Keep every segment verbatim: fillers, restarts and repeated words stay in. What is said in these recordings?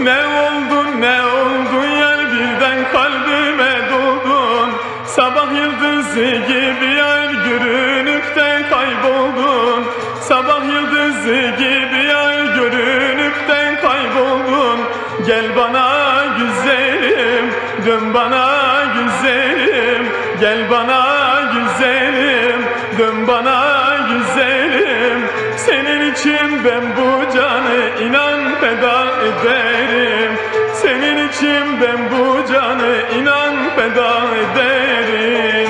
Ne oldu ne oldu yar, birden kalbime doldun. Sabah yıldızı gibi yar, görünüp de kayboldun. Sabah yıldızı gibi yar, görünüp de kayboldun. Gel bana güzelim, dön bana güzelim. Gel bana güzelim, dön bana güzelim. Senin için ben bu canı inan feda ederim. Senin için ben bu canı inan feda ederim.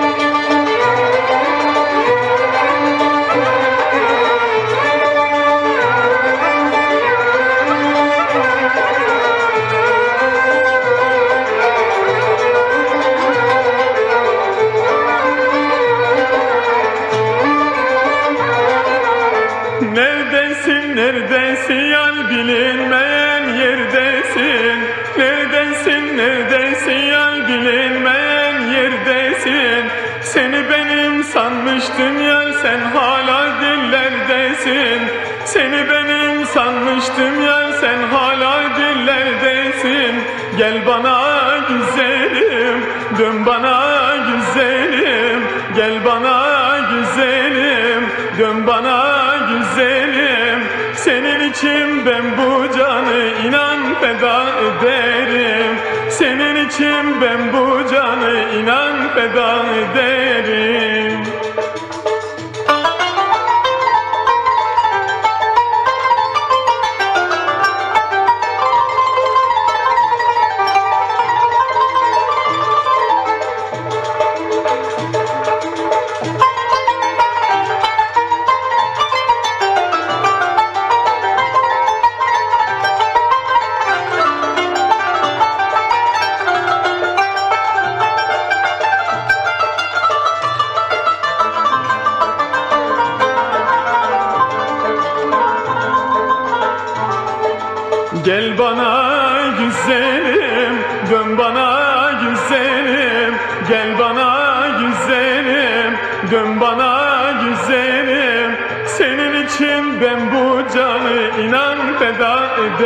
Neredesin, neredesin yar, bilinmeyen yerdesin. Neredesin, neredesin yar, bilinmeyen yerdesin. Seni benim sanmıştım yar, sen hala dillerdesin. Seni benim sanmıştım yar, sen hala dillerdesin. Gel bana güzelim, dön bana güzelim. Gel bana güzelim, dön bana güzelim. Senin için ben bu canı inan feda ederim. Senin için ben bu canı inan feda ederim. Gel bana güzelim, dön bana güzelim. Gel bana güzelim, dön bana güzelim. Senin için ben bu canı inan feda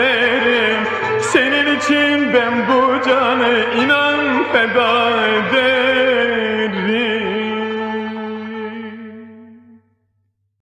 ederim. Senin için ben bu canı inan feda ederim.